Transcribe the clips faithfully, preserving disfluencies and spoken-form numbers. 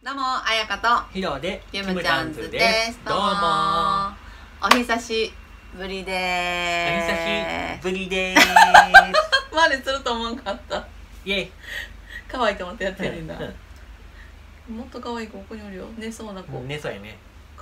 どうも、あやかとヒロでキムちゃんズです。どうもお久しぶりでーす。 お久しぶりでーす。 まですると思わんかった。 イェイ。 可愛いと思ってやってるんだ。もっと可愛い子ここにおるよ。寝そうな子。 寝そうやね。 可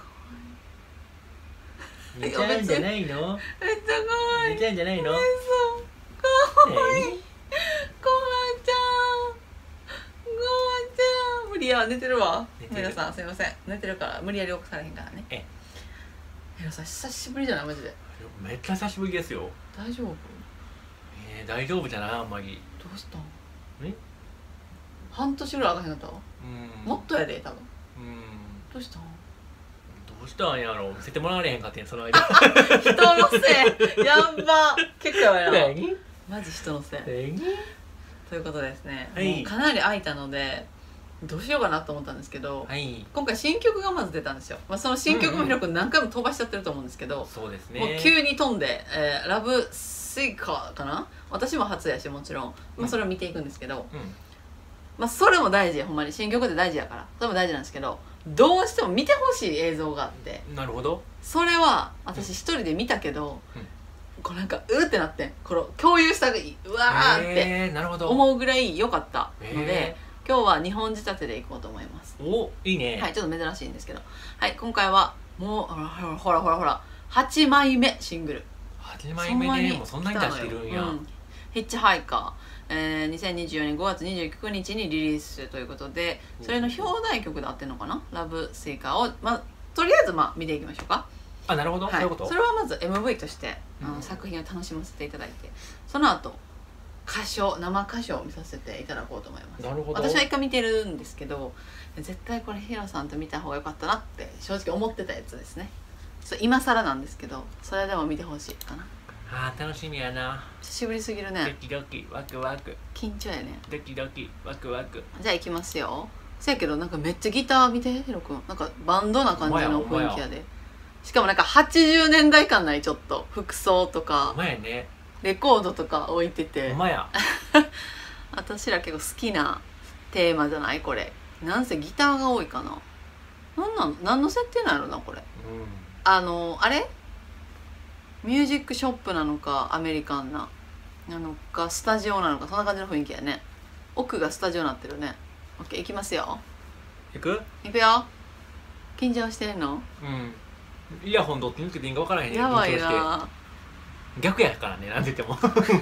寝ちゃうんじゃないの？ 愛い。めっちゃ可愛い。 寝ちゃうんじゃないの？ 寝そう。可愛い。 何？ ごはちゃん。ごはちゃん。無理や、寝てるわ。皆さんすいません。寝てるから無理やり起こされへんからね。 え。 ヒロさん久しぶりじゃないマジで。 めっちゃ久しぶりですよ。 大丈夫？ えー、大丈夫じゃないあんまり。 どうしたん？ え？ 半年ぐらいあかへんかったわ。 うん。 もっとやで多分。 うん。 どうしたん？ どうしたんやろ。見せてもらわれへんかってんその間。 人のせい。やっば。結構やばいな。 何？ マジ人のせい。 何？ ということですね。 はいもうかなり空いたのでどうしようかなと思ったんですけど、 はい。 今回新曲がまず出たんですよ。まあ、その新曲もヒロ君何回も飛ばしちゃってると思うんですけど、 そうですね。 もう急に飛んで、えーラブスイカかな。私も初やしもちろん、まあ、それを見ていくんですけど、 うん。 まあ、それも大事。ほんまに新曲って大事やからそれも大事なんですけど、どうしても見てほしい映像があって、 なるほど。 それは私一人で見たけど、 うん、 こうなんかうーってなってん、この共有したがいいうわーってえー、なるほど。 思うぐらい良かったので、 え今日はにほん仕立てでいこうと思います。 お、いいね。 はい、ちょっと珍しいんですけど、はい、今回はもうほらほらほらほらほらはちまいめシングル。 はちまいめでもうそんなに出してるんや。 うん、ヒッチハイカー、えー、にせんにじゅうよねんごがつにじゅうくにちにリリースということで、それの表題曲で合ってるのかな、ラブスイカを、まあ、とりあえずまあ見ていきましょうか。 あ、なるほど、 はい、 そういうこと。 それはまず エムブイ としてあの、 うん、 作品を楽しませていただいて、その後歌唱生歌唱を見させていただこうと思います。 なるほど。 私は一回見てるんですけど、絶対これヒロさんと見た方が良かったなって正直思ってたやつですね。それ今更なんですけど、それでも見てほしいかな。 あー、楽しみやな。 久しぶりすぎるドね。 キドキワクワク。 緊張やね。 ドキドキワクワク。 じゃあ行きますよ。せやけどなんかめっちゃギター見てヒロくん、なんかバンドな感じの雰囲気やで。しかもなんかはちじゅうねんだい感ない、ちょっと服装とかうまやね。 レコードとか置いてて、 うまや。 私ら結構好きなテーマじゃないこれ。なんせギターが多いかな。なんなん何の設定なのなこれ。 うん。 あのあれミュージックショップなのかアメリカンななのかスタジオなのか、そんな感じの雰囲気やね。奥がスタジオになってるね。 OK いきますよ。 いく？ いくよ。緊張してんの？ うん。イヤホンどっちにつけていいか分からへんね。 やばい緊張してな。 逆やからね、なんて言っても。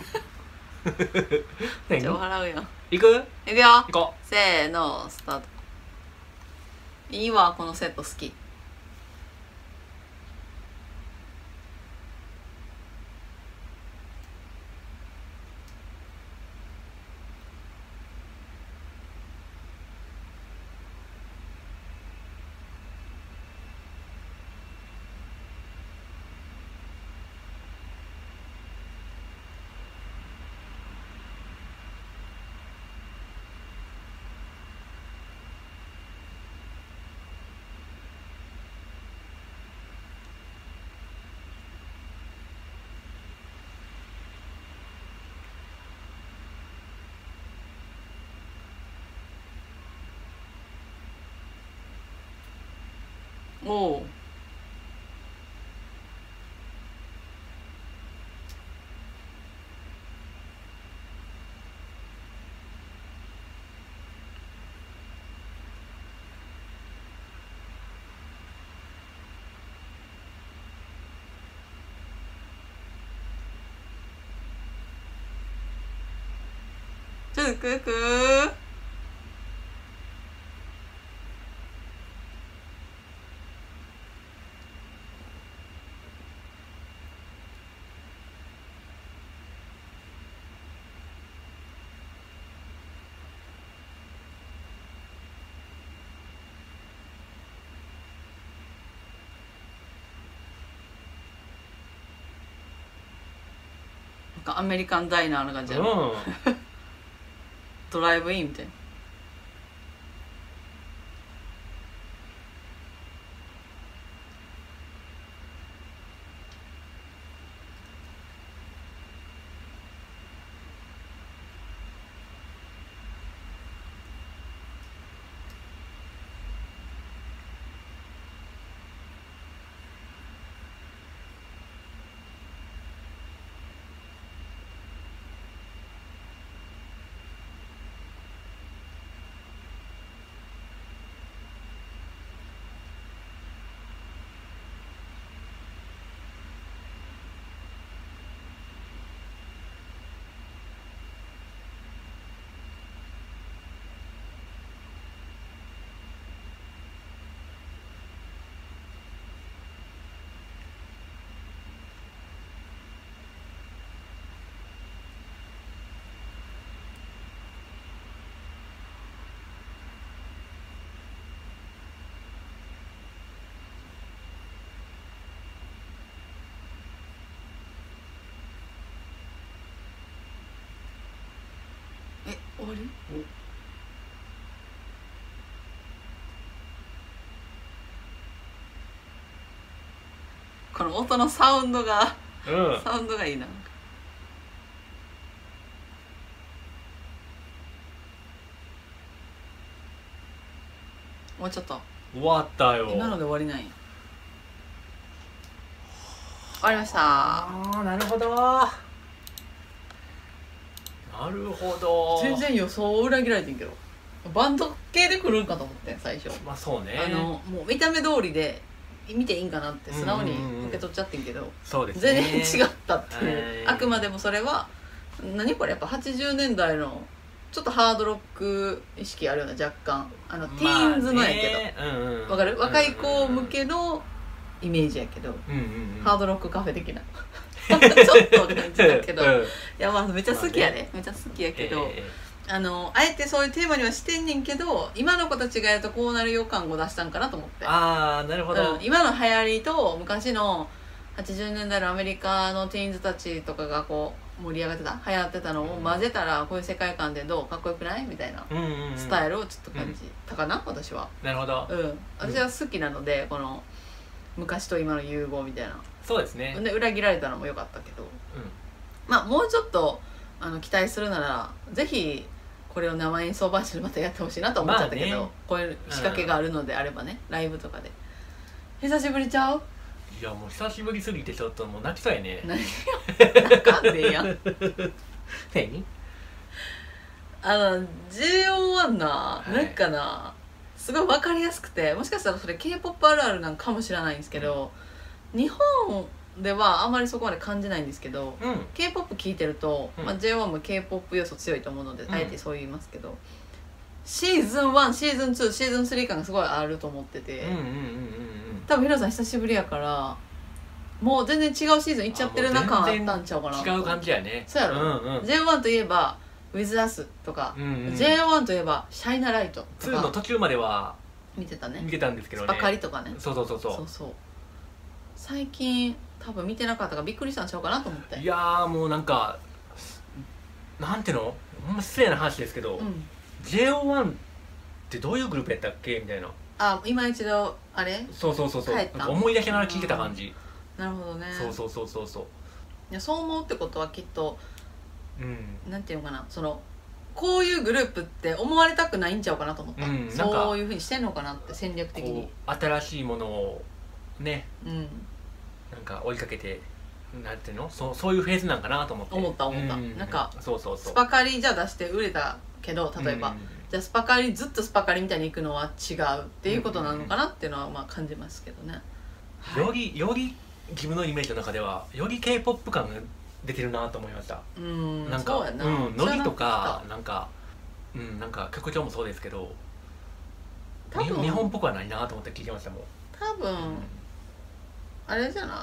めっちゃ笑うやん。 いく？ いくよ。 いこう。 せーのスタート。いいわこのセット好き。おお。ちょっとくくなんかアメリカンダイナーな感じやな、 うん。 ドライブインみたいな。 終わり？この音のサウンドが、 うん、 サウンドがいいな。もうちょっと。 終わったよ。 今ので終わりない。終わりました。 ああ、なるほど。なるほど。 全然予想を裏切られてんけど、バンド系で来るんかと思って最初。 まあそうね。 あのもう見た目通りで見ていいんかなって素直に受け取っちゃってんけど、 そうですね、 全然違ったっていう、 はい、 あくまでもそれは何これやっぱはちじゅうねんだいのちょっとハードロック意識あるような、若干あの、ティーンズのやけど、うんうん、分かる、若い子向けのイメージやけど、うんうんうん、ハードロックカフェ的なちょっと感じだけど、うん、いやまあめっちゃ好きやで、ね、めっちゃ好きやけど、えー、あのあえてそういうテーマにはしてんねんけど、今の子たちがやるとこうなる予感を出したんかなと思って。 ああ、なるほど、 うん、今の流行りと昔のはちじゅうねんだいのアメリカのティーンズたちとかがこう盛り上がってた、流行ってたのを混ぜたら、こういう世界観でどうかっこよくないみたいなスタイルをちょっと感じたかな、うん、私は。 なるほど、 うん、私は好きなので、この昔と今の融合みたいな。 そうですね。 で裏切られたのも良かったけど、うん、まあもうちょっとあの期待するならぜひこれを生演奏バージョンでまたやってほしいなと思っちゃったけど、まあね、こういう仕掛けがあるのであればね、うん、ライブとかで。久しぶりちゃう？ いやもう久しぶりすぎてちょっともう泣きそうやね。 何よ、泣かんでええやん何？ あの ジェイオーワン な、はい、なんかなすごい分かりやすくて、もしかしたらそれ K-ポップ あるあるなんかもしれないんですけど、うん、日本ではあんまりそこまで感じないんですけど、うん、K-ポップ 聴いてると、うん、まあ、ジェイオーワン も K-ポップ 要素強いと思うので、うん、あえてそう言いますけど、シーズンワン、シーズンツー、シーズンスリー感がすごいあると思ってて、多分ヒロさん久しぶりやからもう全然違うシーズンいっちゃってるな感あったんちゃうかな。 違う感じやね。 そうやろ、うんうん、ジェイオーワン といえば With Us とか、うんうん、ジェイオーワン といえばシャイナライトとかツーの途中までは見てたね、 見てたんですけどね、 スパカリとかね。 そうそうそうそうそうそう、最近多分見てなかったからびっくりしたんちゃうかなと思って。 いやーもうなんかなんていうの、ほんま失礼な話ですけど、うん、ジェイオーワン ってどういうグループやったっけみたいな。 あ、今一度あれそうそうそうそう、思い出しながら聞いてた感じ。 なるほどね。 そうそうそうそうそう。 いやそう思うってことはきっと、うん、なんていうのかな、そのこういうグループって思われたくないんちゃうかなと思った、うん、そういうふうにしてんのかなって戦略的に新しいものをね、うん、なんか追いかけてなんていうの、そそういうフェーズなんかなと思って思った思った、うん、なんかそうそうそう、 スパカリじゃ出して売れたけど例えば、うん、じゃあスパカリずっとスパカリみたいにいくのは違うっていうことなのかなっていうのはまあ感じますけどね、 よりより自分のイメージの中ではより K-ポップ 感が出てるなと思いました。うん、なんか、そうやな、うん、ノリとかなんか、うん、なんか曲調もそうですけど、日本っぽくはないなと思って聞いてましたもん。 多分、うん、あれじゃない？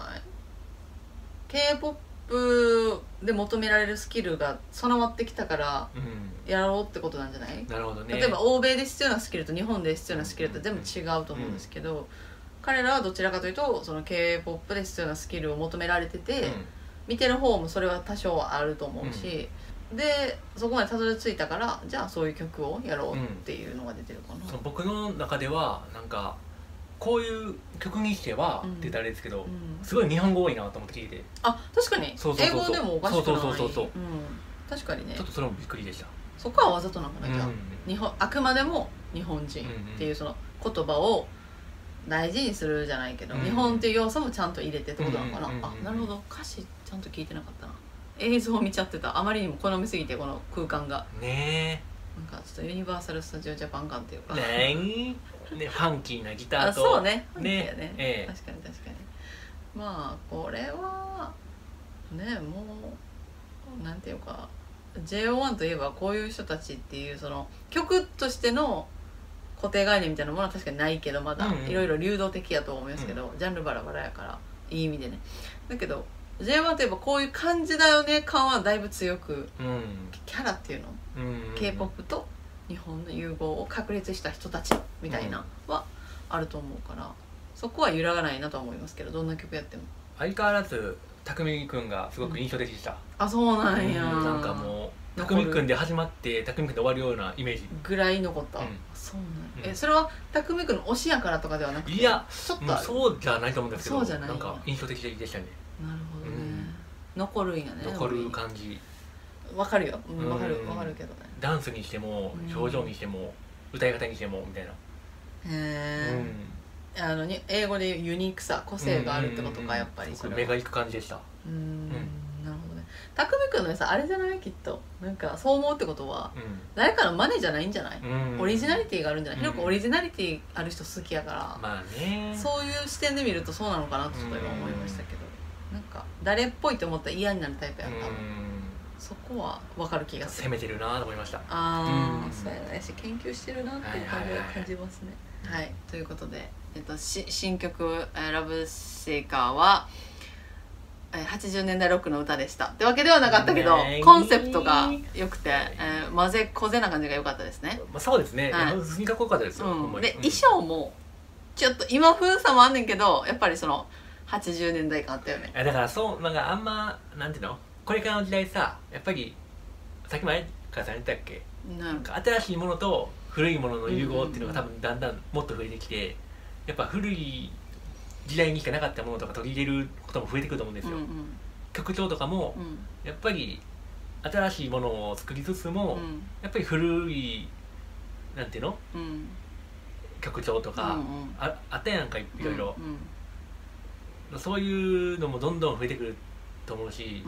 K-ポップ で求められるスキルが備わってきたからやろうってことなんじゃない？ なるほどね。 例えば欧米で必要なスキルと日本で必要なスキルって全部違うと思うんですけど、うん、彼らはどちらかというとその K-ポップ で必要なスキルを求められてて、うん、見てる方もそれは多少はあると思うし、うん、でそこまでたどり着いたからじゃあそういう曲をやろうっていうのが出てるかな、 うん、その僕の中ではなんかこういう曲にしては、うん、って言ったらあれですけど、うん、すごい日本語多いなと思って聞いて、 あ、確かにそうそうそうそう、 英語でもおかしくない、 そうそうそうそう、うん、 確かにね、 ちょっとそれもびっくりでした。 そこはわざとなんかな、じゃあ、うん、日本あくまでも日本人っていうその言葉を大事にするじゃないけど、うん、日本っていう要素もちゃんと入れてってことなのかな、うんうんうん、あ、なるほど、歌詞ちゃんと聞いてなかったな、映像を見ちゃってた、あまりにも好みすぎてこの空間がねえ、なんかちょっとユニバーサル・スタジオ・ジャパン感っていうかねえ、ね、ファンキーなギターと、 あ、そうね、ファンキーやね、ね、 ええ、 確かに確かに、まあこれはね、もうなんていうか ジェイオーワン といえばこういう人たちっていうその曲としての固定概念みたいなものは確かにないけど、まだいろいろ流動的やと思いますけど、うん、ジャンルバラバラやからいい意味でね、だけど ジェイオーワン といえばこういう感じだよね感はだいぶ強く、うん、キャラっていうの、うん、K-ポップ と日本の融合を確立した人たちみたいなはあると思うから、そこは揺らがないなとは思いますけど、どんな曲やっても相変わらず匠くんがすごく印象的でした、うん、 あ、そうなんや、 うん、なんかも匠くんで始まって匠くんで終わるようなイメージぐらい残った、うん、そうなん、うん、えそれは匠くんの推しやからとかではなくて、 いやちょっとそうじゃないと思うんですけど、 そうじゃない、 なんか印象的でしたね。 なるほどね、うん、残るんやね。 残る感じわかるよ、うん、わかるわかるけどね。 ダンスにしても表情にしても、うん、歌い方にしてもみたいな。へえ、うん、あのに英語で言うユニークさ、個性があるってことか、やっぱりそれは目がいく感じでした。 うん、うん、なるほどね。匠くんのさあれじゃない、きっとなんかそう思うってことは、うん、誰かのマネじゃないんじゃない、うん、オリジナリティがあるんじゃない。ひろこオリジナリティある人好きやから、 まあね、 そういう視点で見るとそうなのかなとちょっと今思いましたけど、なんか誰っぽいと思ったら嫌になるタイプやん、多分。そこは分かる気がする。 攻めてるなと思いました。 ああ、そうやね、し研究してるなっていう感じが感じますね。はい、ということで、えっと、し新曲「ラブシェイカー」ははちじゅうねんだいロックの歌でしたってわけではなかったけど、コンセプトが良くて、えー、混ぜこぜな感じが良かったですね。 まあ、そうですね、はい、普通にかっこよかったですよ、 うん、で、うん、衣装もちょっと今風さもあんねんけど、やっぱりそのはちじゅうねんだい感あったよね。 だからそうなんかあんまなんていうの、これからの時代さ、やっぱりさっき前からされてたっけ、なんか新しいものと古いものの融合っていうのが多分だんだんもっと増えてきて、やっぱ古い時代にしかなかったものとか取り入れることも増えてくると思うんですよ、うんうん、曲調とかも、うん、やっぱり新しいものを作りつつも、うん、やっぱり古いなんていうの、うん、曲調とか、うんうん、あ, あったやんかいろいろ、うんうん、そういうのもどんどん増えてくると思うし、うん、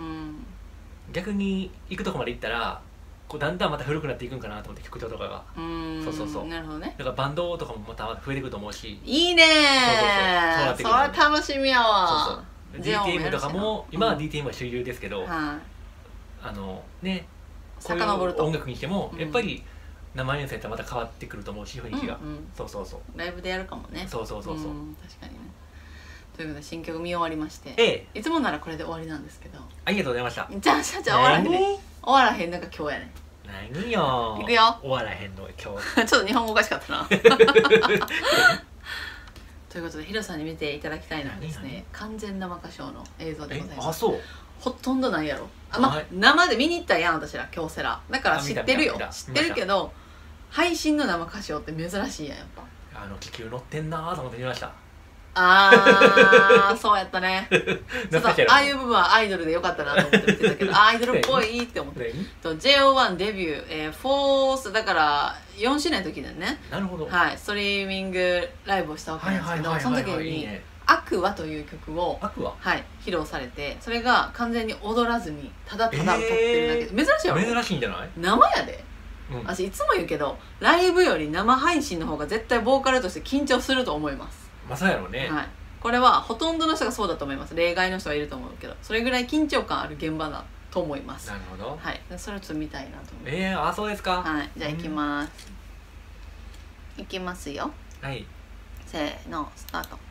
逆に行くとこまで行ったらこうだんだんまた古くなっていくんかなと思って、曲調とかが。うんそうそうそう、 なるほどね。 だからバンドとかもまた増えてくると思うし。 いいねー、それは楽しみやわ。 そうそう、 ディーティーエム とかも今は ディーティーエム が主流ですけど、うん、あのね、こういう音楽にしてもやっぱり生演奏やったらまた変わってくると思うし、雰囲気が、うんうん、そうそうそう、 ライブでやるかもね。 そうそうそうそう、うん、 確かにね。ということで新曲見終わりまして、 ええ、 いつもならこれで終わりなんですけど、 ありがとうございました。 じゃあじゃあじゃあ終わらへんね、終わらへんのが今日やね。 何よいくよ、 終わらへんの今日ちょっと日本語おかしかったなということでヒロさんに見ていただきたいのはですね、完全生歌唱の映像でございます。 あ、そう、 ほとんどないやろ。あ、まあ、生で見に行ったやん私ら京セラだから知ってるよ、知ってるけど配信の生歌唱って珍しいやん、やっぱ。 あの気球乗ってんなーと思って見ました。 あーそうやったねちょっとああいう部分はアイドルでよかったなと思って見てたけどアイドルっぽいって思ってと ジェイオーワン デビュー、えー、フォースだからよんしゅうねんの時だよね。 なるほど、 はい、ストリーミングライブをしたわけなんですけど、その時に「アクア」という曲を、はい、披露されて、それが完全に踊らずにただただ歌ってるだけで、えー、珍しいやろ。 珍しいんじゃない。 生やで、うん、私いつも言うけどライブより生配信の方が絶対ボーカルとして緊張すると思います。 まあそうやろうね、 はい、これはほとんどの人がそうだと思います。例外の人はいると思うけど、それぐらい緊張感ある現場だと思います。 なるほど、 はい、それをちょっと見たいなと思います。 えー、あ、そうですか。 はい、じゃあ行きます、うん、行きますよ。 はい、 せーの、スタート。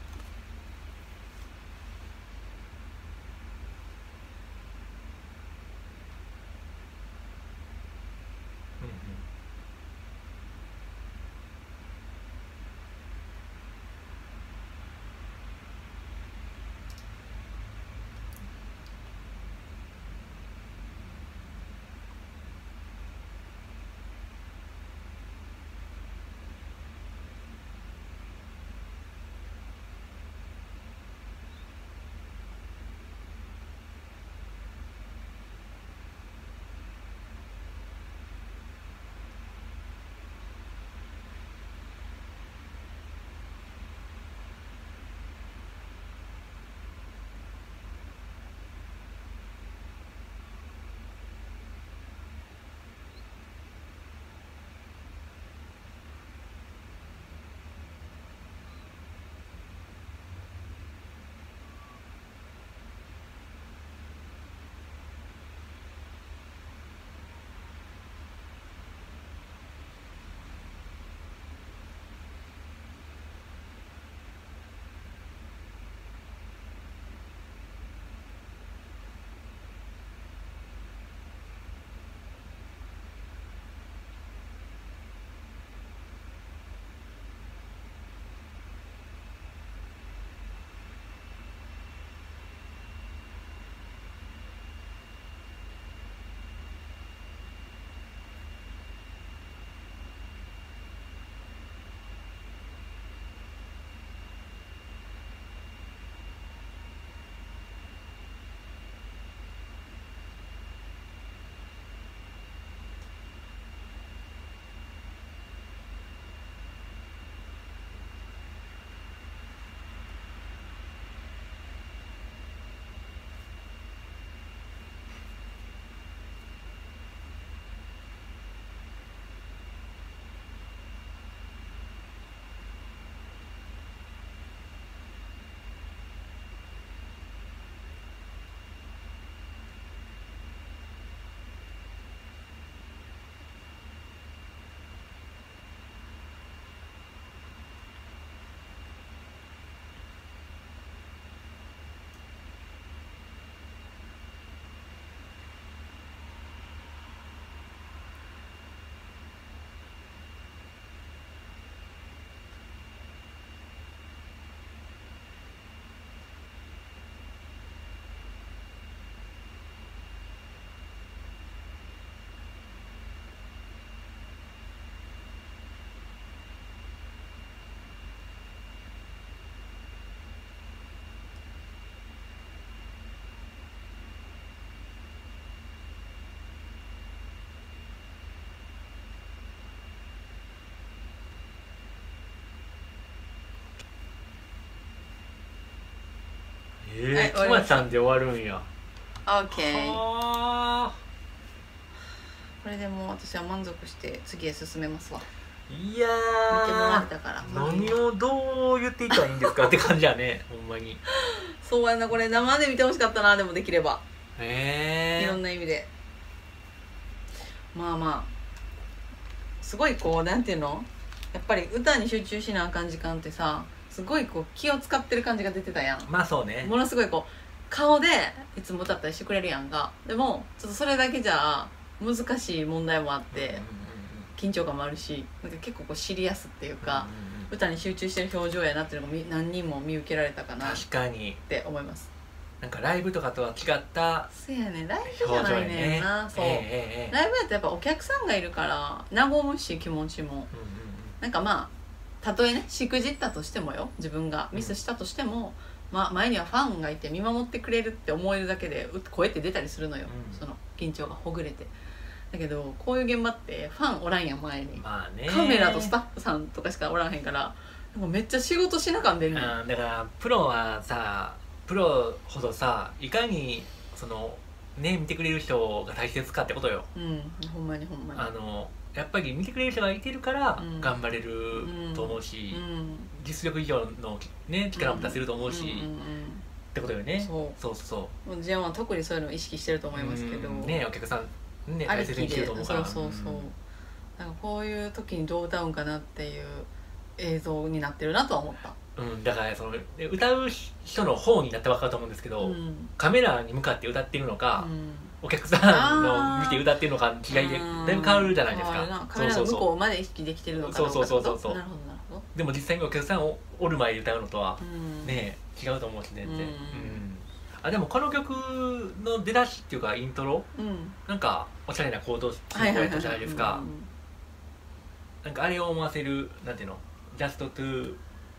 えー、くまちゃんで終わるんや。 オッケー。これでもう私は満足して次へ進めますわ。 いやー見てもらえたから何をどう言っていったらいいんですかって感じやねほんまに。 そうやな、これ生で見てほしかったな。でもできればへえいろんな意味でまあまあすごいこうなんていうの、やっぱり歌に集中しなあかん時間ってさ、すごいこう気を使ってる感じが出てたやん。 まあそうね、 ものすごいこう顔でいつも歌ったりしてくれるやんか。でもちょっとそれだけじゃ難しい問題もあって、緊張感もあるし、なんか結構こうシリアスっていうか、歌に集中してる表情やなっていうのが何人も見受けられたかなって思います。 なんかライブとかとは違ったそうやね、ライブじゃないねんな、ね、そう、えーえー、ライブやとやっぱお客さんがいるから和むし気持ちも、うんうんうん、なんかまあたとえねしくじったとしてもよ、自分がミスしたとしても、うん、まあ、前にはファンがいて見守ってくれるって思えるだけで声って出たりするのよ、うん、その緊張がほぐれて。だけどこういう現場ってファンおらんやん前に、まあね、カメラとスタッフさんとかしかおらんへんから、なんかめっちゃ仕事しなかんでんねん。 あだからプロはさ、プロほどさ、いかにそのね見てくれる人が大切かってことよ。 うんほんまにほんまに。あのやっぱり見てくれる人がいてるから頑張れると思うし、うんうん、実力以上の、ね、力も出せると思うし、うんうんうんうん、ってことよね。そうそうそうそう。ジェンは特にそういうのを意識してると思いますけど、 うんね、お客さんね、大切にしてると思うから。 そうそうそう、うん、なんかこういう時にどう歌うんかなっていう映像になってるなとは思った。 うん、だからその歌う人の方になって分かると思うんですけど、うん、カメラに向かって歌ってるのか、うん、お客さんの見て歌ってるのか違いでだいぶ変わるじゃないですか。 カメラの向こうまで意識できてるのかどうか。 そうそうそうそう。 なるほどなるほど。 でも実際にお客さんをおる前で歌うのとは、うん、ね違うと思うし全然。うんうん、あでもこの曲の出だしっていうかイントロ、うん、なんかおしゃれなコード進行やったじゃないですか。なんかあれを思わせるなんていうの、Just to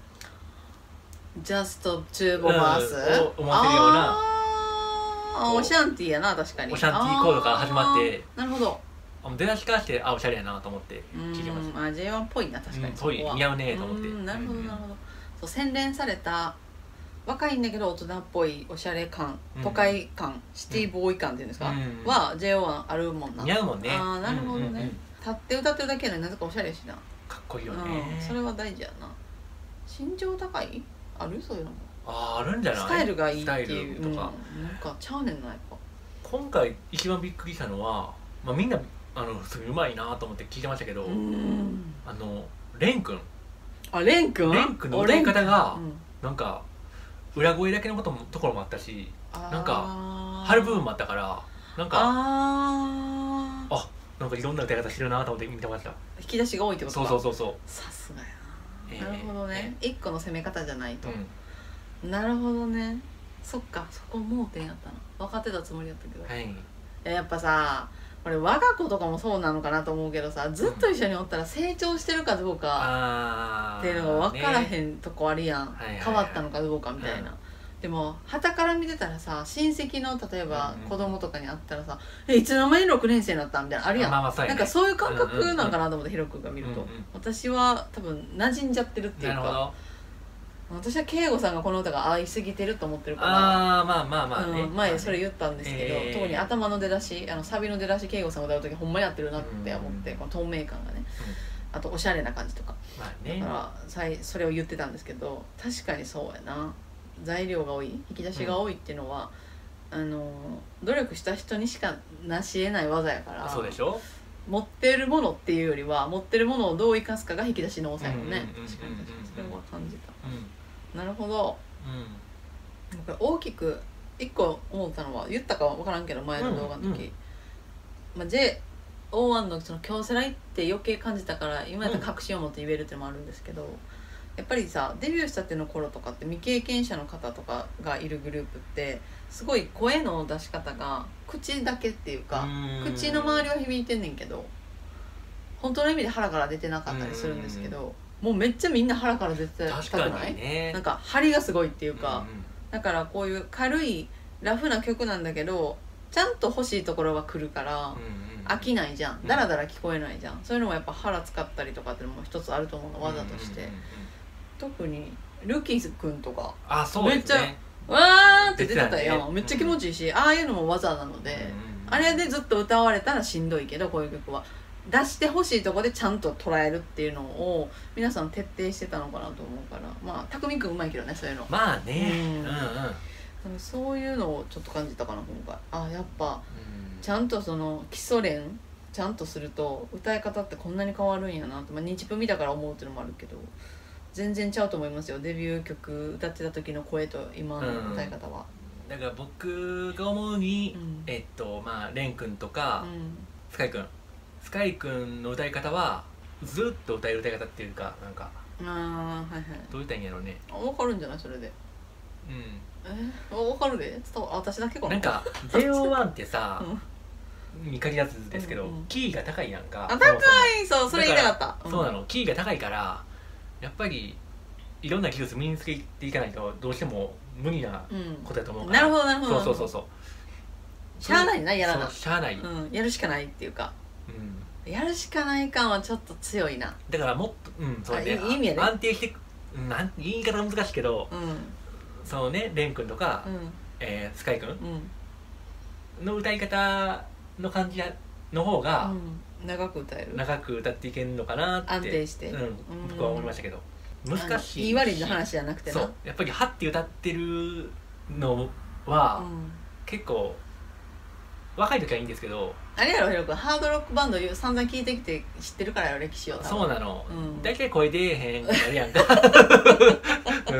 Just to ボバース、 うん、思わせるようなあオシャンティーやな。確かにオシャンティーコードから始まって、 なるほど、 出だしからしてあおしゃれやなと思って聞いてました。 あ ジェイワン っぽいな確かに。 ぽい、似合うねと思って。 なるほどなるほど。そう洗練された若いんだけど大人っぽいおしゃれ感、都会感、シティボーイ感っていうんですか、うん、は ジェイワン あるもんな。 似合うもんね。 ああなるほどね、うんうんうん、立って歌ってるだけでなぜかおしゃれやしな。 かっこいいよね、 うん、それは大事やな。身長高いあるそういうのも。 ああるんじゃない。 スタイルがいいっていうとか、うん、なんかちゃうねんなやっぱ。 今回一番びっくりしたのは、まあ、みんなあの普通にうまいなと思って聞いてましたけど、あのレン君あレン君レン君の歌い方が、うん、なんか裏声だけのこともところもあったし、なんか張る部分もあったから、なんかああなんかいろんな歌い方してるなと思って見てました。 引き出しが多いってことか。 そうそうそうそう。 さすがやな、えー、なるほどね、えー、一個の攻め方じゃないと、うん、なるほどね。そっか、そこ盲点やったな。分かってたつもりやったけど、はい、やっぱさこれ我が子とかもそうなのかなと思うけどさ、ずっと一緒におったら成長してるかどうかっていうのが分からへんとこあるやん、ね、変わったのかどうかみたいな、うん、でも傍から見てたらさ、親戚の例えば子供とかに会ったらさ、うんうん、えいつの間にろくねん生になったみたいなあるやん、まあまあね、なんかそういう感覚なんかなと思って、ヒロ君が見ると、うんうん、私は多分馴染んじゃってるっていうか、私は圭吾さんがこの歌が合いすぎてると思ってるから、 あまあまあまあね、 うん、前それ言ったんですけど、えー、特に頭の出だし、あのサビの出だし圭吾さん歌う時ほんまやってるなって思って、うん、この透明感がね、うん、あとおしゃれな感じとか、まあね、だからそれを言ってたんですけど、確かにそうやな。材料が多い、引き出しが多いっていうのは、うん、あの努力した人にしか成し得ない技やから。 そうでしょ。 持ってるものっていうよりは持ってるものをどう生かすかが引き出しの多さやもんね。確かに確かにそれは感じた、うん、なるほど、うん、これ大きく一個思ったのは、言ったかは分からんけど前の動画の時、うんうん、まあ、ジェイオーワン のその京セラって余計感じたから今やったら確信を持って言えるっていうのもあるんですけど、やっぱりさデビューしたての頃とかって未経験者の方とかがいるグループってすごい声の出し方が口だけっていうか、口の周りは響いてんねんけど本当の意味で腹から出てなかったりするんですけど、もうめっちゃみんな腹から出てたくない？ね、なんか張りがすごいっていうか、うんうん、だからこういう軽いラフな曲なんだけどちゃんと欲しいところは来るから、うんうん、飽きないじゃん、だらだら聞こえないじゃん、そういうのもやっぱ腹使ったりとかっていうのも一つあると思うの、技として、うんうんうんうん、特にルキーズくんとかあそうです、ね、 めっちゃわーって出てたよ、めっちゃ気持ちいいし、ああいうのも技なので、あれでずっと歌われたらしんどいけど、こういう曲は出してほしいとこでちゃんと捉えるっていうのを皆さん徹底してたのかなと思うから、まあ匠くんうまいけどね、そういうの。 まあね、うんうん、 そういうのをちょっと感じたかな今回。あ、やっぱちゃんとその基礎練ちゃんとすると歌い方ってこんなに変わるんやなと、まあ、日プ見たから思うっていうのもあるけど、全然ちゃうと思いますよ、デビュー曲歌ってた時の声と今の歌い方は。 うん、だから僕が思うに、うん、えっとまあ蓮くんとか、うん、スカイくんスカイくんの歌い方はずっと歌える歌い方っていうか、なんかあ、はいはい、 どう言ったらいいんやろうね。 あ、分かるんじゃないそれで。うん、え分かるで、伝わ、私だけかな。 なんか ジェイオーワン ってさ、うん、に限らずですけど、うんうん、キーが高いやんか。 あ、高い、そう、それ言いたかった。 うん、そうなの、キーが高いからやっぱりいろんな技術身につけていかないとどうしても無理なことだと思うから、 うん、なるほどなるほど、 そうそうそうそう、 しゃあないな、やらな、 しゃあない、 うん、やるしかないっていうか、うん、やるしかない感はちょっと強いな。 だからもっと、うん、そうね、いい意味やね、安定して、なん言い方難しいけど、うん、そのね、蓮くんとか、うん、えー、スカイくんの歌い方の感じの方が、 うん、長く歌える、 長く歌っていけるのかなって、 安定して、 うん、僕は思いましたけど、難しいし、 言い悪いの話じゃなくてな、 そうやっぱりはって歌ってるのは、うん、結構若い時はいいんですけど、 あれやろ、ヒロ君、ハードロックバンド散々聞いてきて知ってるからやろ、歴史を。 そうなの、うん、大体声出えへんなるやんか、うん、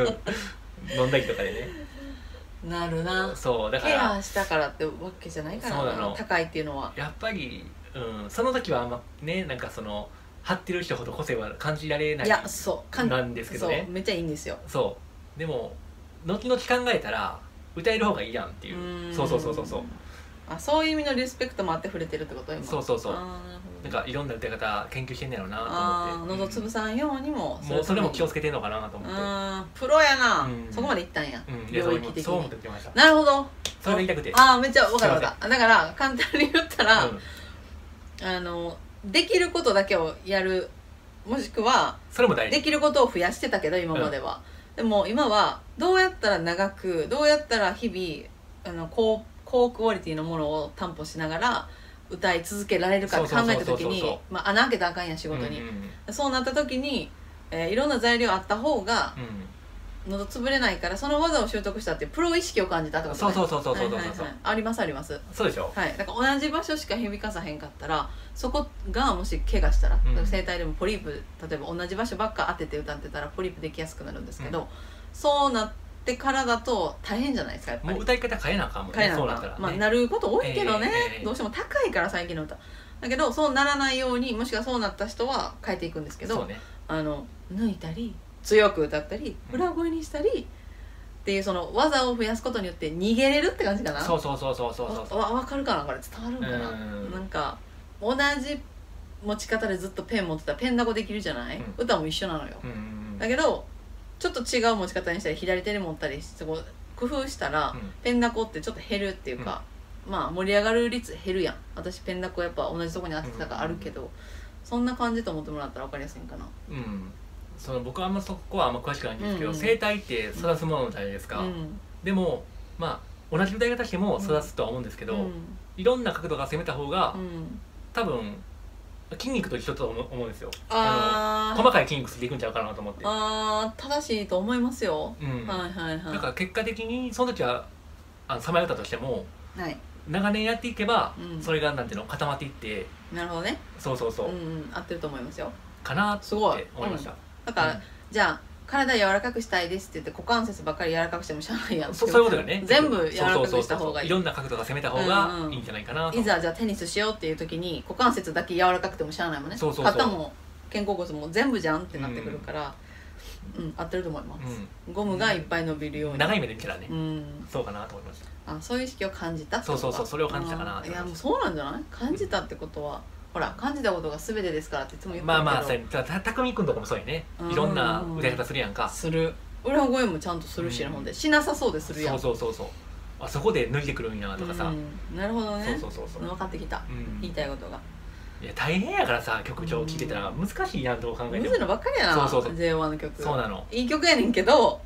飲んだりとかでね、 なるな。 そうだからケアしたからってわけじゃないからな、そうなの、高いっていうのはやっぱり、うん、その時はあんまね、なんかその張ってる人ほど個性は感じられない、 いや、そうなんですけどね、 そうめっちゃいいんですよ。 そうでも後々考えたら歌える方がいいやんっていう、うそうそうそうそうそう、 あ、そういう意味のリスペクトもあって触れてるってこと？今そうそうそう、なんかいろんな歌い方研究してんねやろうなと思って、 あ、喉つぶさんようにも、 もうそれも気をつけてんのかなと思って、 あ、プロやな、うん、そこまでいったんや、 うん、領域的にそう思ってきました。 なるほど、 それが言いたくて、 ああ、めっちゃ分かる分かる。だから簡単に言ったら、うん、あのできることだけをやる、もしくはそれも大事、 できることを増やしてたけど今までは、うん、でも今はどうやったら長く、どうやったら日々あの高高クオリティのものを担保しながら歌い続けられるかって考えた時に、まあ、穴開けたらあかんやん仕事に、うんうん、そうなった時に、えー、いろんな材料あった方が、うん、喉潰れないから、その技を習得したっていうプロ意識を感じたってことね。 そうそうそうそうそうそう、 ありますあります。 そうでしょ、 はい、だから同じ場所しか響かさへんかったら、そこがもし怪我したら、うん、声帯でもポリープ、例えば同じ場所ばっか当てて歌ってたらポリープできやすくなるんですけど、うん、そうなってからだと大変じゃないですか、やっぱり。 もう歌い方変えなあかんもんね、そうなったらね、 まあ、なること多いけどね、えーえー、どうしても高いから最近の歌だけど、そうならないように、もしくはそうなった人は変えていくんですけど、ね、あの抜いたり強く歌ったり裏声にしたり、うん、っていうその技を増やすことによって逃げれるって感じかな。 そうそうそうそうそうそう、 わ分かるかな、これ伝わるんかな。んなんか同じ持ち方でずっとペン持ってたらペンダコできるじゃない、うん、歌も一緒なのよ、うん、だけどちょっと違う持ち方にしたり左手で持ったりしてこう工夫したら、うん、ペンダコってちょっと減るっていうか、うん、まあ盛り上がる率減るやん。私ペンダコやっぱ同じとこに当ててたからあるけど、うん、そんな感じと思ってもらったら分かりやすいんかな。 うん、その僕はあんまそこはあんま詳しくないんですけど、うんうん、声帯って育つものじゃないですか、うん、でもまあ同じ歌い方しても育つとは思うんですけど、うん、いろんな角度が攻めた方が、うん、多分筋肉と一緒と思うんですよ。ああの細かい筋肉ついていくんちゃうかなと思って。 ああ、正しいと思いますよ、うん、はいはいはい。 だから結果的にその時はあのさまよったとしても、はい、長年やっていけば、うん、それがなんていうの固まっていって、 なるほどね、 そうそうそう、 うんうん、合ってると思いますよ、 かなって思いました、うん、 だから、うん、じゃあ体柔らかくしたいですって言って股関節ばっかり柔らかくしてもしゃあないやん。 そういうことがね、 全部柔らかくした方がいい。 いろんな角度が攻めた方がいいんじゃないかなと、うんうん、 いざじゃあテニスしようっていう時に股関節だけ柔らかくてもしゃあないもんね。そうそうそう、肩も肩甲骨も全部じゃんってなってくるから、うん、うん、合ってると思います、うん、ゴムがいっぱい伸びるように、 長い目で見たらね、うん、そうかなと思いました。 あ、そういう意識を感じたってこと。そうそうそう、それを感じたかな。 いやもうそうなんじゃない、感じたってことは、ほら感じたことが全てですからっていつも言ってるけど、 まあまあたたたくみくんとかもそうやね、いろんな歌い方するやんか。 する、裏声もちゃんとするし、うん、ほんでしなさそうでするやん。 そうそうそうそう、あそこで抜いてくるんやとかさ、 うん、なるほどね、 そうそうそうそう、 分かってきた、うん、言いたいことが。 いや大変やからさ、曲調聴いてたら難しいやんと考えても、 むずいのばっかりやな。そうそうそう、ジェイオーワン の曲、 そうなの、 いい曲やねんけど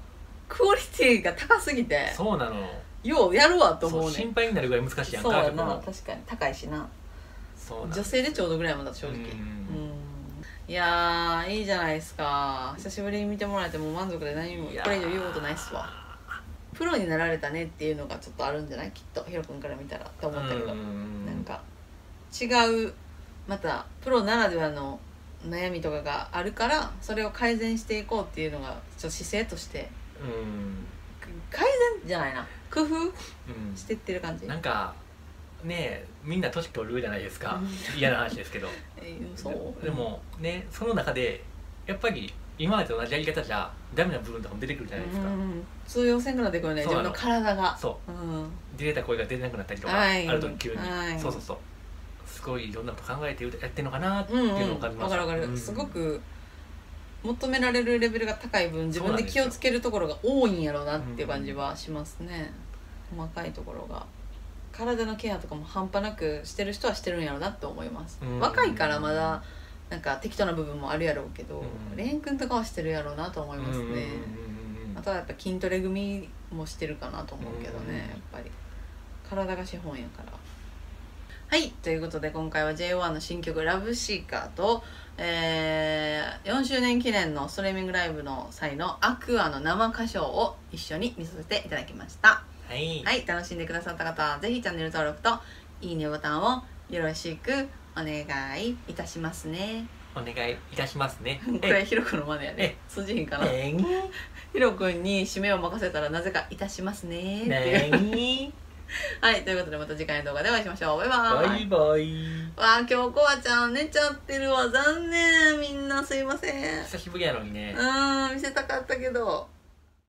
クオリティが高すぎてそうなのようやるわと思うねん。 心配になるぐらい難しいやんか。 そうやな、確かに高いしな。 そう女性でちょうどぐらいもんだ正直。うん、いやーいいじゃないですか。久しぶりに見てもらえても満足で何もこれ以上言うことないっすわ。プロになられたねっていうのがちょっとあるんじゃない、きっとヒロ君から見たらって思ったけど、なんか違う、またプロならではの悩みとかがあるからそれを改善していこうっていうのがちょっと姿勢として改善じゃないな、工夫してってる感じ、 うん、なんかねえみんな年取るじゃないですか嫌な話ですけど、 えー、そうでもねその中でやっぱり今までと同じやり方じゃダメな部分とかも出てくるじゃないですか、うん、 通用せんくなってくるね、自分の体がそう、うん、出れた声が出なくなったりとか、はい、ある時急に、はい、そうそうそう、すごいいろんなこと考えてやってるのかなっていうのを感じました。 わかるわかる、すごく求められるレベルが高い分自分で気をつけるところが多いんやろうなっていう感じはしますね、うん、細かいところが。体のケアとかも半端なくしてる人はしてるんやろうなって思います、うん、若いからまだなんか適当な部分もあるやろうけど、うん、レン君とかはしてるやろうなと思いますね、うん、あとはやっぱ筋トレ組もしてるかなと思うけどね、うん、やっぱり体が資本やから。はい、ということで今回は ジェイオーワン の新曲「ラブシーカーと」えー、よんしゅうねん記念のストリーミングライブの際のアクアの生歌唱を一緒に見させていただきました。はい、はい、楽しんでくださった方はぜひチャンネル登録といいねボタンをよろしくお願いいたしますね。 お願いいたしますね。 これヒロ君の真似やね。通じひんかな。ヒロ君に締めを任せたらなぜかいたしますねっていう。はい、ということでまた次回の動画でお会いしましょう。バイバイ。 バイバイ。 わあ、今日コアちゃん寝ちゃってるわ。残念。みんなすいません。 久しぶりやのにね。 うん、見せたかったけど。